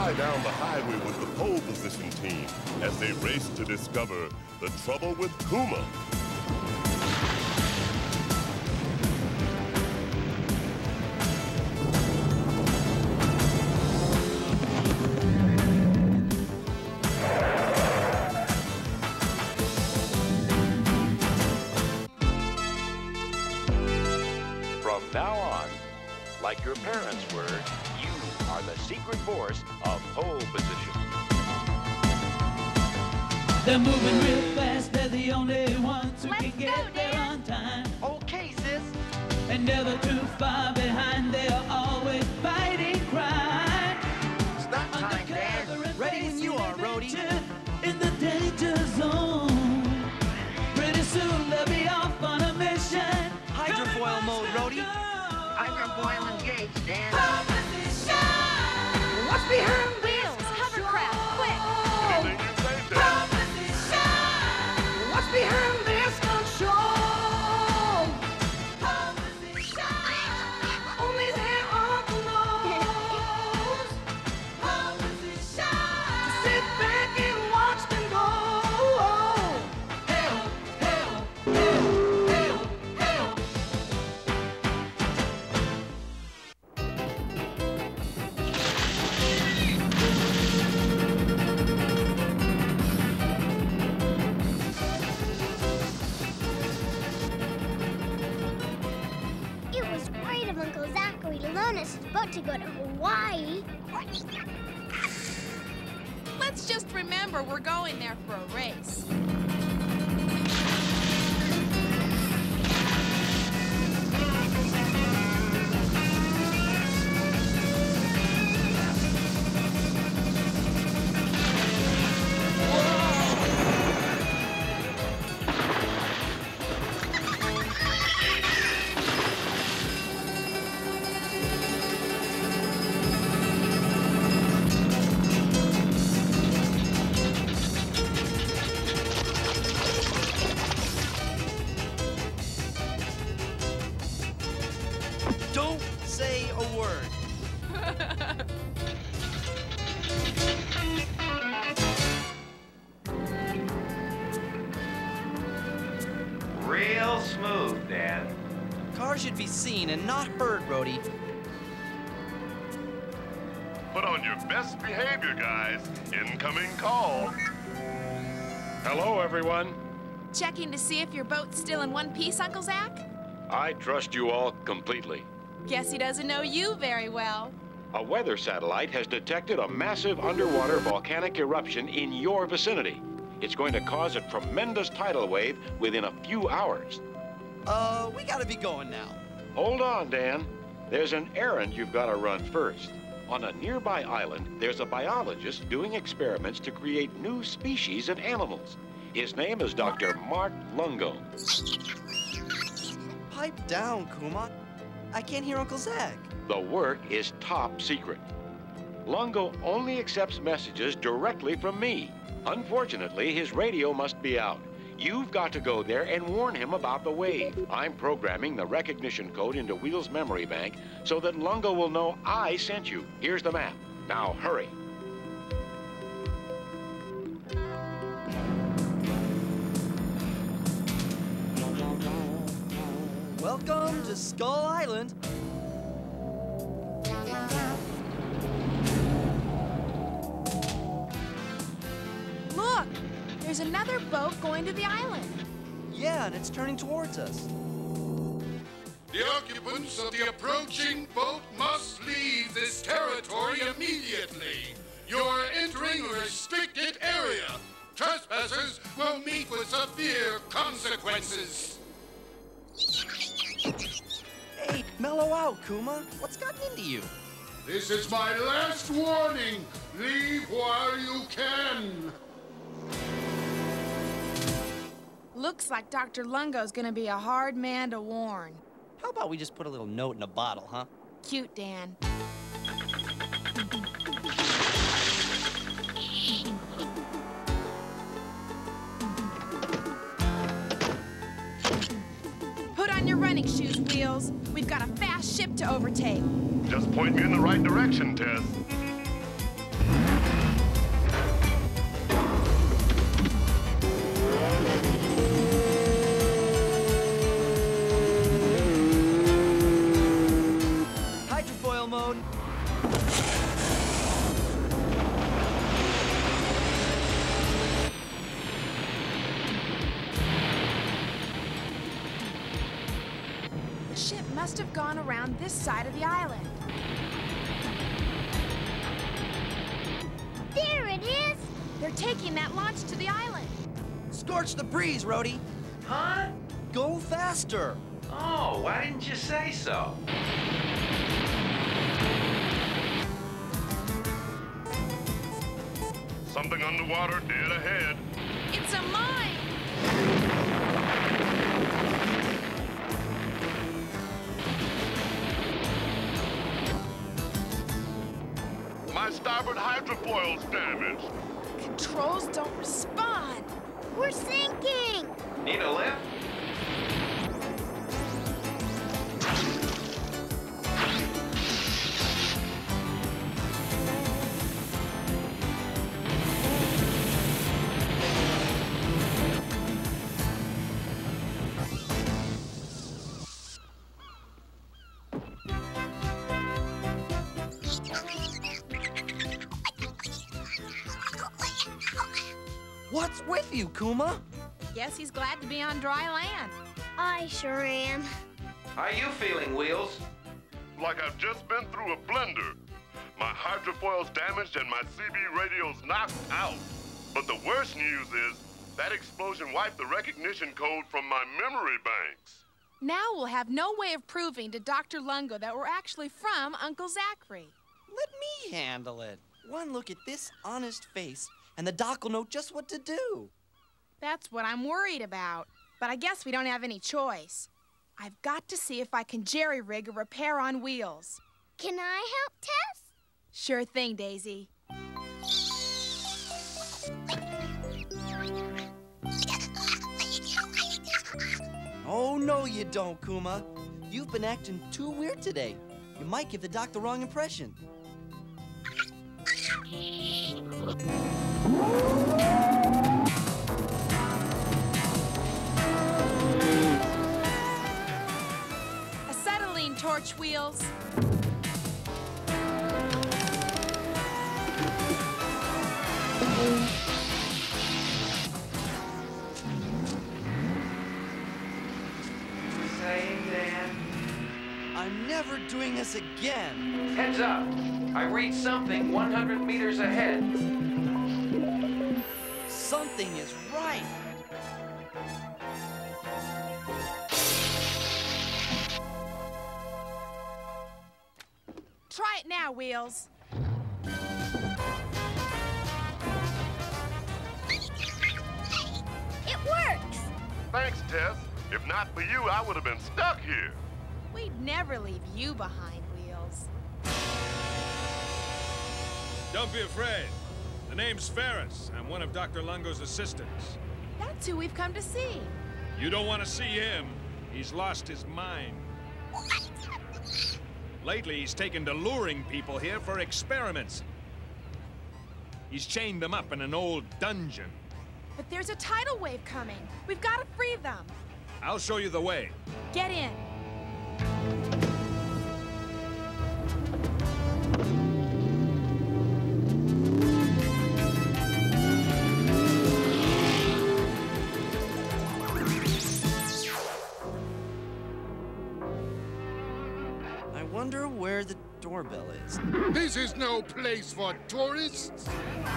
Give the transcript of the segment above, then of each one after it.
fly down the highway with the pole position team as they race to discover the trouble with Kuma. From now on, like your parents were, you are the secret force of pole position. They're moving real fast, they're the only ones who can get there on time. Okay, sis. And never too far behind, they are always fighting crime. Stop time, Dan. Ready when you are, Roadie. In the danger zone. Pretty soon they'll be off on a mission. Hydrofoil mode, Roadie. Hydrofoil engaged, Dan. What's behind Wheels, hovercraft, quick! Anything you say, Dan. What's behind this control? Only there are the knows. To sit back and watch them go. Help, help, help, help, help. It was great of Uncle Zachary to loan us his boat to go to Hawaii. Let's just remember we're going there for a race. Don't say a word. Real smooth, Dan. Cars should be seen and not heard, Roadie. Put on your best behavior, guys. Incoming call. Hello, everyone. Checking to see if your boat's still in one piece, Uncle Zach? I trust you all completely. Guess he doesn't know you very well. A weather satellite has detected a massive underwater volcanic eruption in your vicinity. It's going to cause a tremendous tidal wave within a few hours. We gotta be going now. Hold on, Dan. There's an errand you've got to run first. On a nearby island, there's a biologist doing experiments to create new species of animals. His name is Dr. Mark Lungo. Pipe down, Kuma. I can't hear Uncle Zach. The work is top secret. Lungo only accepts messages directly from me. Unfortunately, his radio must be out. You've got to go there and warn him about the wave. I'm programming the recognition code into Wheels' memory bank so that Lungo will know I sent you. Here's the map. Now, hurry. Welcome to Skull Island. Look, there's another boat going to the island. Yeah, and it's turning towards us. The occupants of the approaching boat must leave this territory immediately. You're entering a restricted area. Trespassers will meet with severe consequences. Hey, mellow out, Kuma. What's gotten into you? This is my last warning. Leave while you can. Looks like Dr. Lungo's gonna be a hard man to warn. How about we just put a little note in a bottle, huh? Cute, Dan. Put on your running shoes, Wheels. We've got a fast ship to overtake. Just point me in the right direction, Tess. must have gone around this side of the island. There it is! They're taking that launch to the island. Scorch the breeze, Roadie. Huh? Go faster. Oh, why didn't you say so? Something underwater dead ahead. It's a mine! My starboard hydrofoil's damaged. Controls don't respond. We're sinking! Need a lift? What's with you, Kuma? Guess he's glad to be on dry land. I sure am. How you feeling, Wheels? Like I've just been through a blender. My hydrofoil's damaged and my CB radio's knocked out. But the worst news is that explosion wiped the recognition code from my memory banks. Now we'll have no way of proving to Dr. Lungo that we're actually from Uncle Zachary. Let me handle it. One look at this honest face, and the doc will know just what to do. That's what I'm worried about. But I guess we don't have any choice. I've got to see if I can jerry-rig a repair on wheels. Can I help, Tess? Sure thing, Daisy. Oh, no, you don't, Kuma. You've been acting too weird today. You might give the doc the wrong impression. Acetylene torch, Wheels. Say, Dan. I'm never doing this again. Heads up. I read something 100 meters ahead. Something is right. Try it now, Wheels. It works! Thanks, Tess. If not for you, I would have been stuck here. We'd never leave you behind, Wheels. Don't be afraid. The name's Ferris. I'm one of Dr. Lungo's assistants. That's who we've come to see. You don't want to see him. He's lost his mind. Lately, he's taken to luring people here for experiments. He's chained them up in an old dungeon. But there's a tidal wave coming. We've got to free them. I'll show you the way. Get in. I wonder where the doorbell is. This is no place for tourists.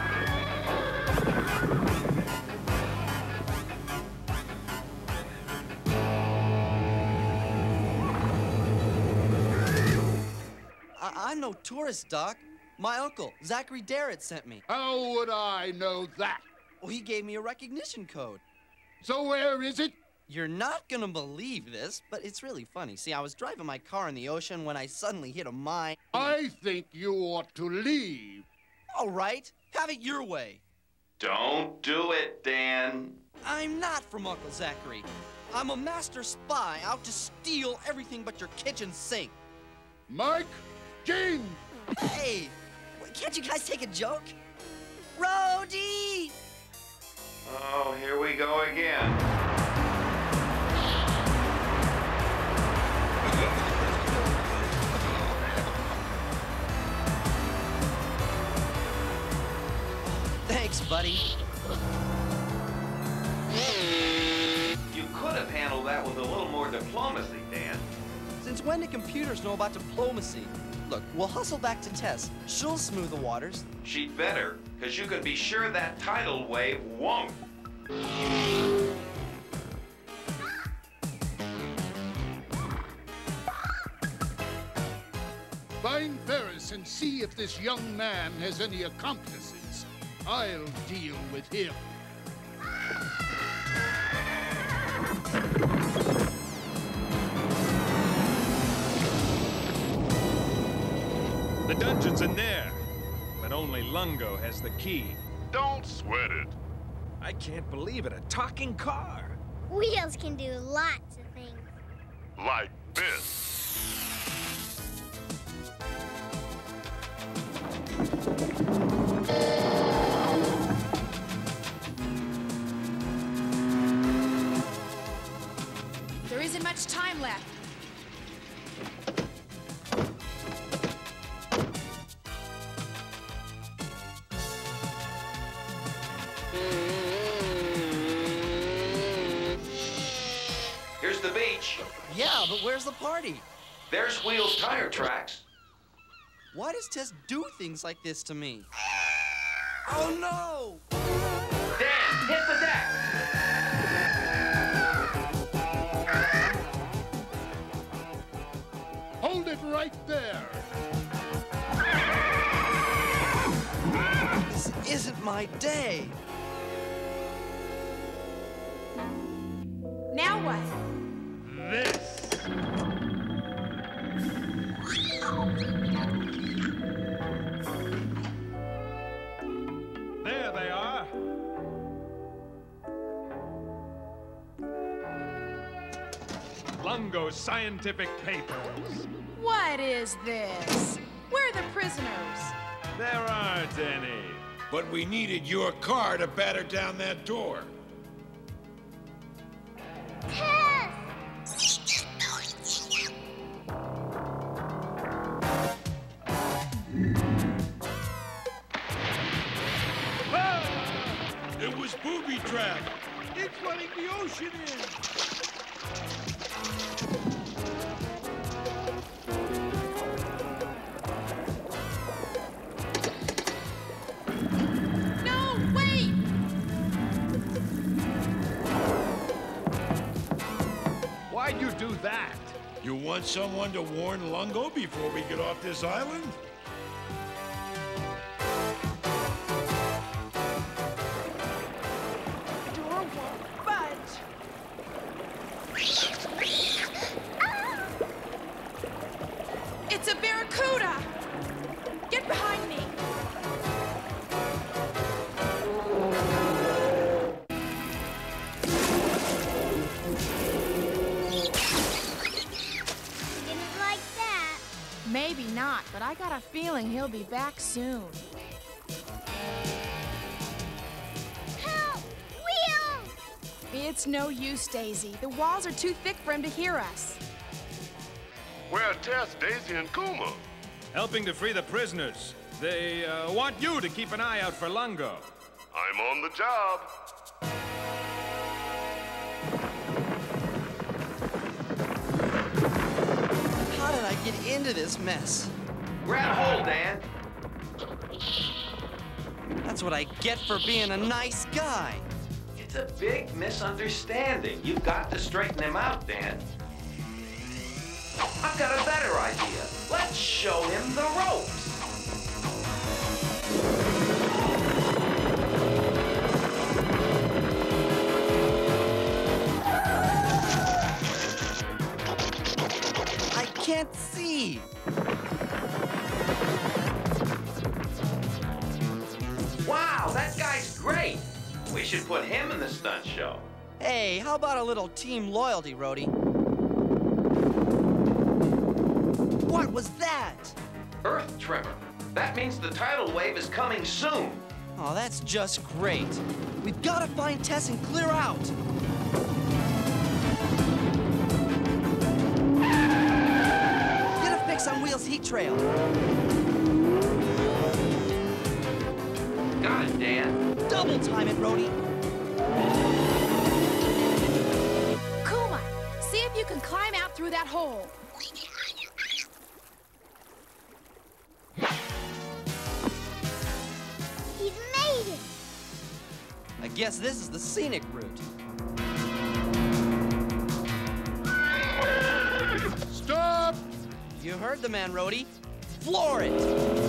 I'm no tourist, Doc. My uncle, Zachary Darrett, sent me. How would I know that? Well, he gave me a recognition code. So where is it? You're not gonna believe this, but it's really funny. See, I was driving my car in the ocean when I suddenly hit a mine. I think you ought to leave. All right, have it your way. Don't do it, Dan. I'm not from Uncle Zachary. I'm a master spy out to steal everything but your kitchen sink. Mike, Gene! Hey, can't you guys take a joke? Roadie! Oh, here we go again. Thanks, buddy. You could have handled that with a little more diplomacy, Dan. Since Since when do computers know about diplomacy? Look, we'll hustle back to Tess. She'll smooth the waters. She'd better, because you can be sure that tidal wave won't. Find Ferris and see if this young man has any accomplices. I'll deal with him. The dungeon's in there, but only Lungo has the key. Don't sweat it. I can't believe it, a talking car. Wheels can do lots of things. Like this. There isn't much time left. Here's the beach. Yeah, but where's the party? There's Wheels' tire tracks. Why does Tess do things like this to me? Oh, no! Dan, hit the deck! Hold it right there. This isn't my day. Now what? This. There they are. Lungo's scientific papers. What is this? Where are the prisoners? There aren't any. But we needed your car to batter down that door. Tess! It was booby trap. It's letting the ocean in. No, wait! Why'd you do that? You want someone to warn Lungo before we get off this island? The door won't budge. It's a barracuda! Get behind me! Didn't like that. Maybe not, but I got a feeling he'll be back soon. Help! Wheels! It's no use, Daisy. The walls are too thick for him to hear us. Where are Tess, Daisy, and Kuma? Helping to free the prisoners. They want you to keep an eye out for Lungo. I'm on the job. How did I get into this mess? Grab hold, Dan. That's what I get for being a nice guy. It's a big misunderstanding. You've got to straighten him out, Dan. I've got a better idea. Let's show him the ropes. I can't see. Wow, that guy's great. We should put him in the stunt show. Hey, how about a little team loyalty, Roadie? What was that? Earth tremor. That means the tidal wave is coming soon. Oh, that's just great. We've got to find Tess and clear out. Get a fix on Wheels' heat trail. Got it, Dan. Double time it, Roadie. Kuma, see if you can climb out through that hole. guess this is the scenic route. Stop! You heard the man, Roadie. Floor it!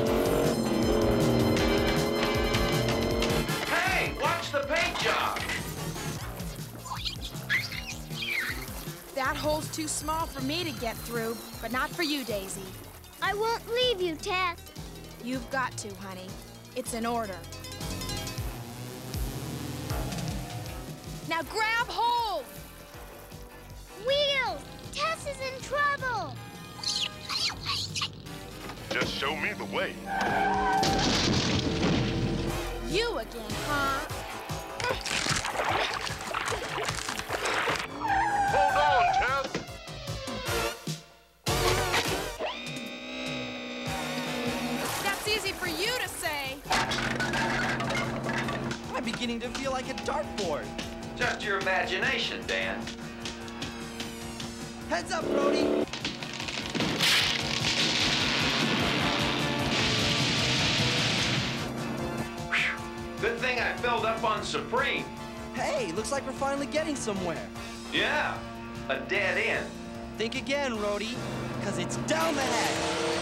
Hey, watch the paint job! That hole's too small for me to get through, but not for you, Daisy. I won't leave you, Tess. You've got to, honey. It's an order. Now grab hold! Wheels! Tess is in trouble! Just show me the way. You again, huh? Hold on, Tess. That's easy for you to say. I'm beginning to feel like a dartboard. Just your imagination, Dan. Heads up, Roadie. Good thing I filled up on Supreme. Hey, looks like we're finally getting somewhere. Yeah, a dead end. Think again, Roadie, because it's down the hatch.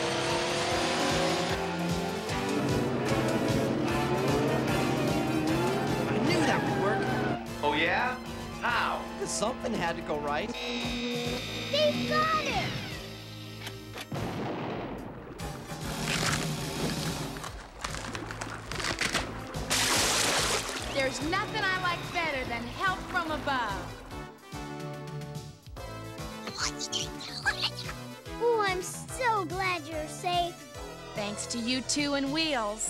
I knew that would work. Oh, yeah? How? Because something had to go right. They've got it! There's nothing I like better than help from above. Oh, I'm so glad you're safe. Thanks to you two and Wheels.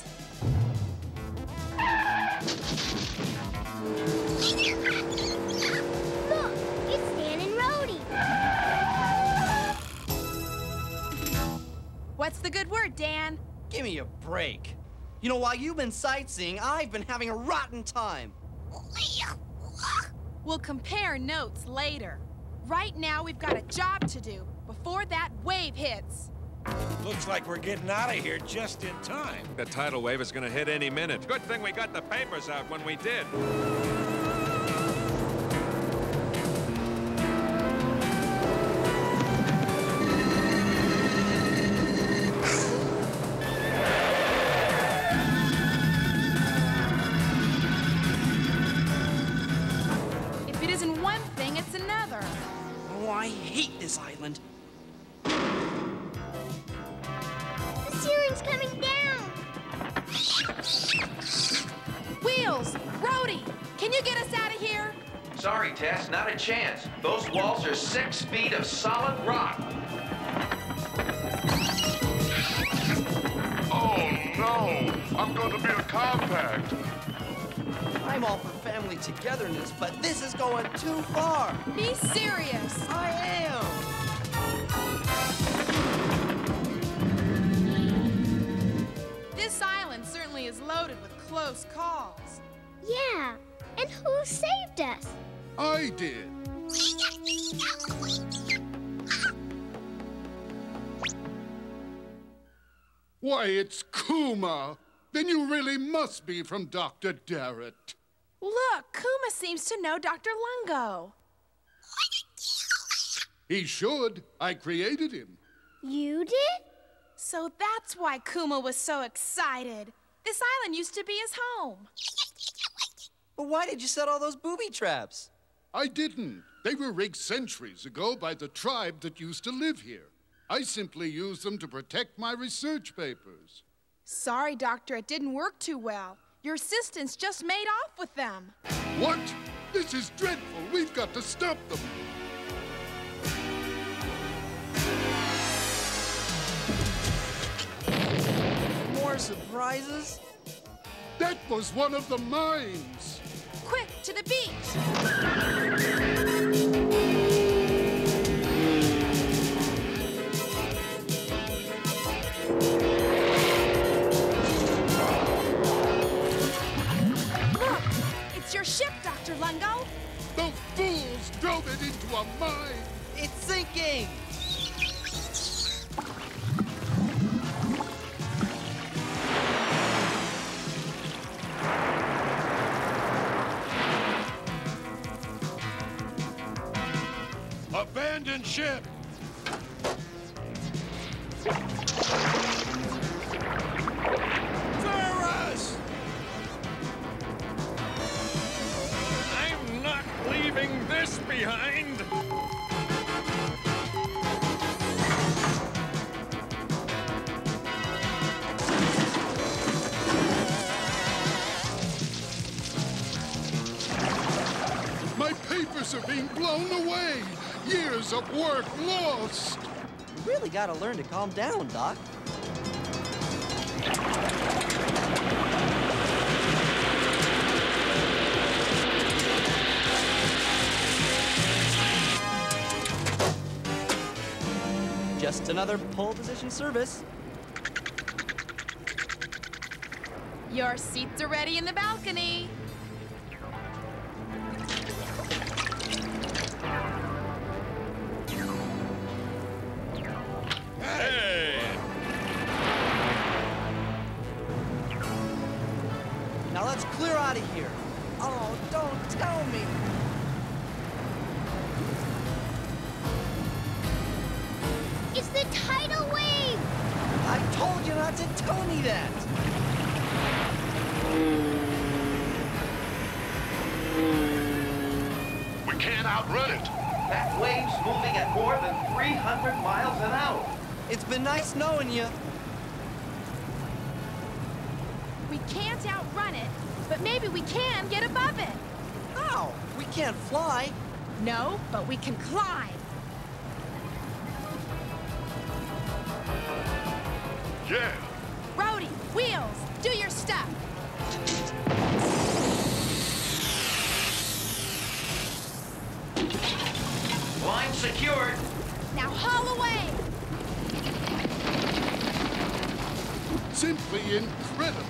Look, it's Dan and Roadie. What's the good word, Dan? Give me a break. You know, while you've been sightseeing, I've been having a rotten time. We'll compare notes later. Right now, we've got a job to do before that wave hits. Looks like we're getting out of here just in time. The tidal wave is gonna hit any minute. Good thing we got the papers out when we did. If it isn't one thing, it's another. Oh, I hate this island. The ceiling's coming down. Wheels! Roadie! Can you get us out of here? Sorry, Tess, not a chance. Those walls are 6 feet of solid rock. Oh, no. I'm going to be a compact. I'm all for family togetherness, but this is going too far. Be serious. I am. This island certainly is loaded with close calls. Yeah, and who saved us? I did. Why, it's Kuma. Then you really must be from Dr. Darrett. Look, Kuma seems to know Dr. Lungo. He should. I created him. You did? So that's why Kuma was so excited. This island used to be his home. But why did you set all those booby traps? I didn't. They were rigged centuries ago by the tribe that used to live here. I simply used them to protect my research papers. Sorry, Doctor, it didn't work too well. Your assistants just made off with them. What? This is dreadful. We've got to stop them. More surprises? That was one of the mines. Quick, to the beach! Look, it's your ship, Dr. Lungo. Those fools drove it into a mine. It's sinking! Abandon ship! Ferris! I'm not leaving this behind! My papers are being blown away. Years of work lost. You really gotta learn to calm down, Doc. Just another pole position service. Your seats are ready in the balcony. Hey! Now let's clear out of here. Oh, don't tell me. It's the tidal wave! I told you not to tell me that. We can't outrun it. That wave's moving at more than 300 miles an hour. It's been nice knowing you. We can't outrun it, but maybe we can get above it. How? We can't fly. No, but we can climb. Yeah. Roadie, Wheels, do your stuff. Line secured. Now haul away. Simply incredible.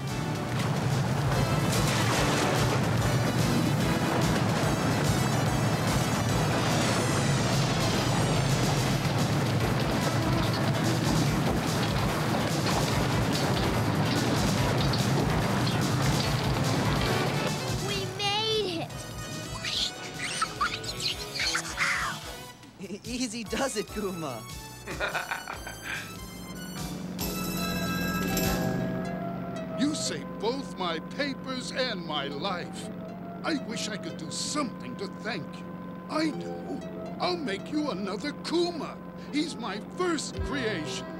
We made it! Easy does it, Kuma. You saved both my papers and my life. I wish I could do something to thank you. I know. I'll make you another Kuma. He's my first creation.